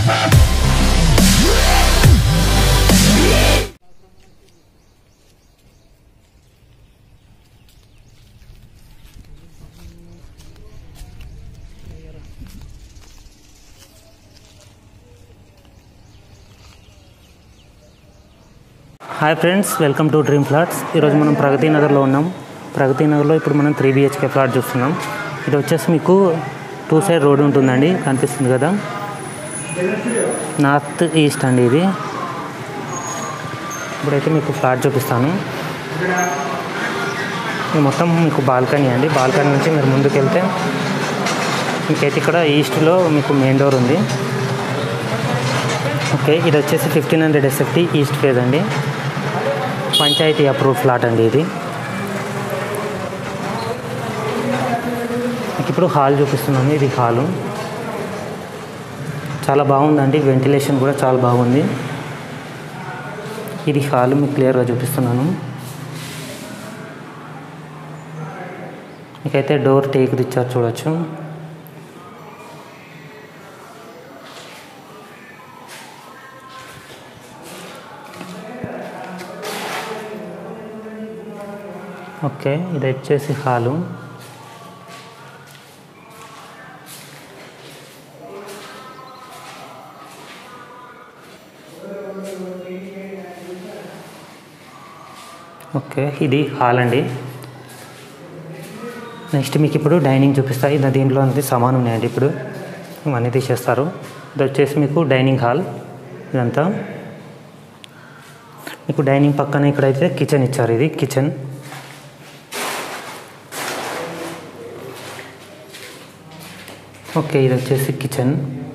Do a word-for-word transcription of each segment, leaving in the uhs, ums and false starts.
Hi friends, welcome to dream flats. ఈరోజు మనం ప్రగతి నగర్లో ఉన్నాం. ప్రగతి నగర్లో ఇప్పుడు మనం త్రీ బిహెచ్కే ఫ్లాట్ చూస్తున్నాం. ఇది వచ్చేసి మీకు టూ సైడ్ రోడ్ ఉంటుందండి, కనిపిస్తుంది కదా, నార్త్ ఈస్ట్ అండి ఇది. ఇప్పుడైతే మీకు ఫ్లాట్ చూపిస్తాను. ఇది మొత్తం మీకు బాల్కనీ అండి. బాల్కనీ నుంచి మీరు ముందుకు వెళ్తే మీకైతే ఇక్కడ ఈస్ట్లో మీకు మెయిన్ డోర్ ఉంది. ఓకే, ఇది వచ్చేసి fifteen hundred SFT east phase అండి. పంచాయతీ అప్రూవ్ ఫ్లాట్ అండి ఇది. మీకు ఇప్పుడు హాల్ చూపిస్తున్నాను. ఇది హాలు చాలా బాగుందండి, వెంటిలేషన్ కూడా చాలా బాగుంది. ఇది హాల్ మీకు క్లియర్గా చూపిస్తున్నాను. మీకైతే డోర్ టేక్ది ఇచ్చారు, చూడొచ్చు. ఓకే, ఇది వచ్చేసి హాలు. ఓకే, ఇది హాల్ అండి. నెక్స్ట్ మీకు ఇప్పుడు డైనింగ్ చూపిస్తాయి. ఇది దీంట్లో అనేది సమానం ఉన్నాయండి. ఇప్పుడు ఇవన్నీ తీసేస్తారు. ఇది వచ్చేసి మీకు డైనింగ్ హాల్. ఇదంతా మీకు డైనింగ్ పక్కన ఇక్కడైతే కిచెన్ ఇచ్చారు. ఇది కిచెన్. ఓకే, ఇది వచ్చేసి కిచెన్.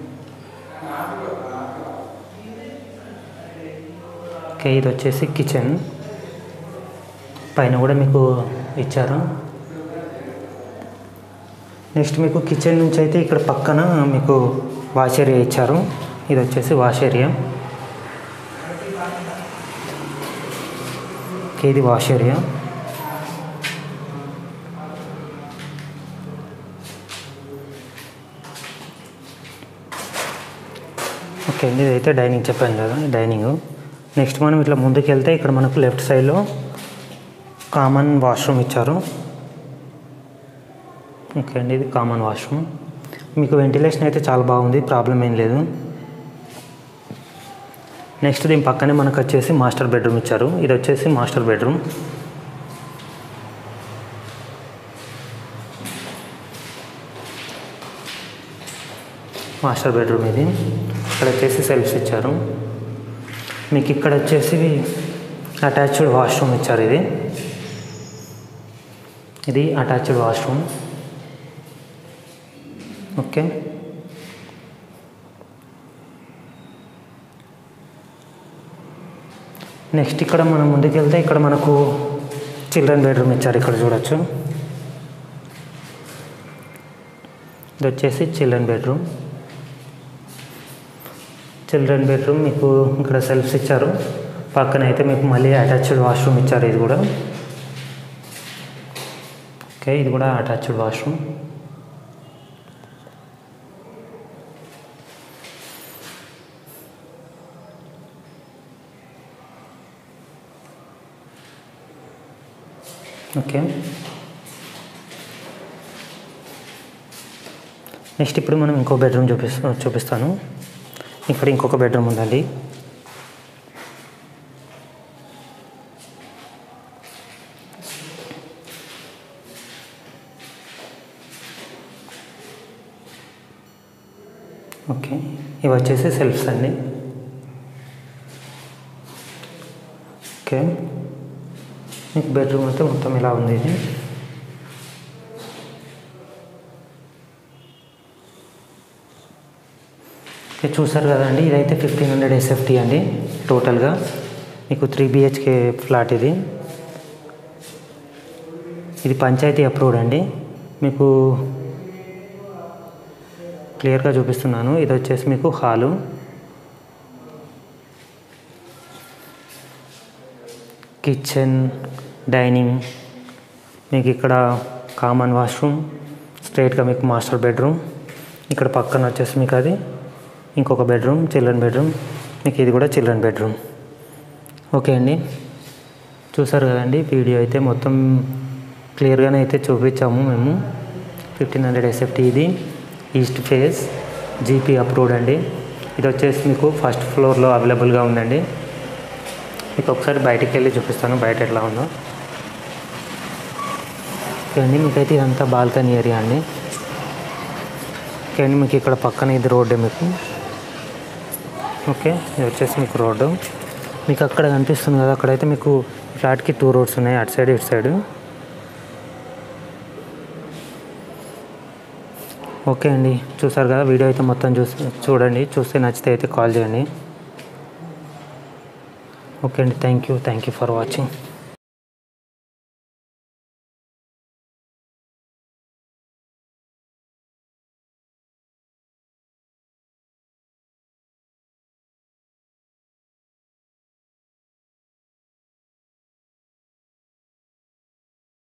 ఓకే, ఇది వచ్చేసి కిచెన్. పైన కూడా మీకు ఇచ్చారు. నెక్స్ట్ మీకు కిచెన్ నుంచి అయితే ఇక్కడ పక్కన మీకు వాష్ ఏరియా ఇచ్చారు. ఇది వచ్చేసి వాష్ ఏరియా. ఓకే, ఇది వాష్ ఏరియా. ఓకే అండి, ఇదైతే డైనింగ్ చెప్పాను కదా, డైనింగ్. నెక్స్ట్ మనం ఇట్లా ముందుకు వెళ్తే ఇక్కడ మనకు లెఫ్ట్ సైడ్లో కామన్ వాష్రూమ్ ఇచ్చారు. ఓకే అండి, ఇది కామన్ వాష్రూమ్. మీకు వెంటిలేషన్ అయితే చాలా బాగుంది, ప్రాబ్లం ఏం లేదు. నెక్స్ట్ దీని పక్కనే మనకు వచ్చేసి మాస్టర్ బెడ్రూమ్ ఇచ్చారు. ఇది వచ్చేసి మాస్టర్ బెడ్రూమ్. మాస్టర్ బెడ్రూమ్ ఇది. ఇక్కడ వచ్చేసి సెల్ఫ్స్ ఇచ్చారు. మీకు ఇక్కడ వచ్చేసి అటాచ్డ్ వాష్రూమ్ ఇచ్చారు. ఇది ఇది అటాచ్డ్ వాష్రూమ్. ఓకే, నెక్స్ట్ ఇక్కడ మనం ముందుకు వెళ్తే ఇక్కడ మనకు చిల్డ్రన్ బెడ్రూమ్ ఇచ్చారు. ఇక్కడ చూడొచ్చు. ఇది వచ్చేసి చిల్డ్రన్ బెడ్రూమ్. చిల్డ్రన్ బెడ్రూమ్ మీకు ఇక్కడ సెల్ఫ్స్ ఇచ్చారు. పక్కన అయితే మీకు మళ్ళీ అటాచ్డ్ వాష్రూమ్ ఇచ్చారు. ఇది కూడా ఓకే, ఇది కూడా అటాచ్డ్ వాష్రూమ్. ఓకే, నెక్స్ట్ ఇప్పుడు మనం ఇంకో బెడ్రూమ్ చూపిస్తా చూపిస్తాను ఇక్కడ ఇంకొక బెడ్రూమ్ ఉందండి. ఓకే, ఇవి వచ్చేసి సెల్ఫ్స్ అండి. ఓకే, మీకు బెడ్రూమ్ అయితే మొత్తం ఇలా ఉంది. ఇది చూసారు కదండి, ఇదైతే ఫిఫ్టీన్ హండ్రెడ్ ఎస్ఎఫ్టీ అండి. టోటల్గా మీకు త్రీ బిహెచ్కే ఫ్లాట్. ఇది ఇది పంచాయతీ అప్రూవ్డ్ అండి. మీకు క్లియర్గా చూపిస్తున్నాను. ఇది వచ్చేసి మీకు హాలు. కిచెన్, డైనింగ్, మీకు ఇక్కడ కామన్ వాష్రూమ్, స్ట్రైట్గా మీకు మాస్టర్ బెడ్రూమ్. ఇక్కడ పక్కన వచ్చేసి మీకు అది ఇంకొక బెడ్రూమ్ చిల్డ్రన్ బెడ్రూమ్, మీకు ఇది కూడా చిల్డ్రన్ బెడ్రూమ్. ఓకే అండి, చూసారు కదండి. వీడియో అయితే మొత్తం క్లియర్గానే అయితే చూపించాము మేము. ఫిఫ్టీన్ హండ్రెడ్ ఎస్ఎఫ్టీ ఇది ఈస్ట్ ఫేస్ జీపీ అప్రూవ్డ్ అండి. ఇది వచ్చేసి మీకు ఫస్ట్ ఫ్లోర్లో అవైలబుల్గా ఉందండి. మీకు ఒకసారి బయటికి వెళ్ళి చూపిస్తాను బయట ఎట్లా ఉందో. ఓకే అండి, మీకైతే ఇదంతా బాల్కనీ ఏరియా అండి. ఓకే అండి, మీకు ఇక్కడ పక్కన ఇది రోడ్డే మీకు. ఓకే, ఇది వచ్చేసి మీకు రోడ్డు మీకు అక్కడ కనిపిస్తుంది కదా, అక్కడైతే మీకు ఫ్లాట్కి టూ రోడ్స్ ఉన్నాయి, అటు సైడ్ ఇటు సైడ్. ఓకే అండి, చూసారు కదా. వీడియో అయితే మొత్తం చూసి చూడండి, చూస్తే నచ్చితే అయితే కాల్ చేయండి. ఓకే అండి, thank you thank you for watching.